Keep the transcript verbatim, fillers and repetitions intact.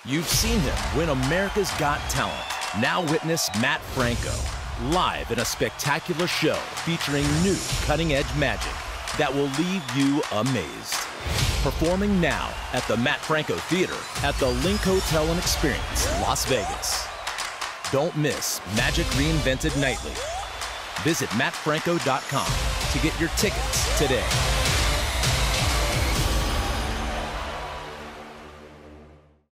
You've seen him win America's Got Talent. Now witness Matt Franco, live in a spectacular show featuring new cutting-edge magic that will leave you amazed. Performing now at the Matt Franco Theater at the Link Hotel and Experience, Las Vegas. Don't miss Magic Reinvented Nightly. Visit matt franco dot com to get your tickets today.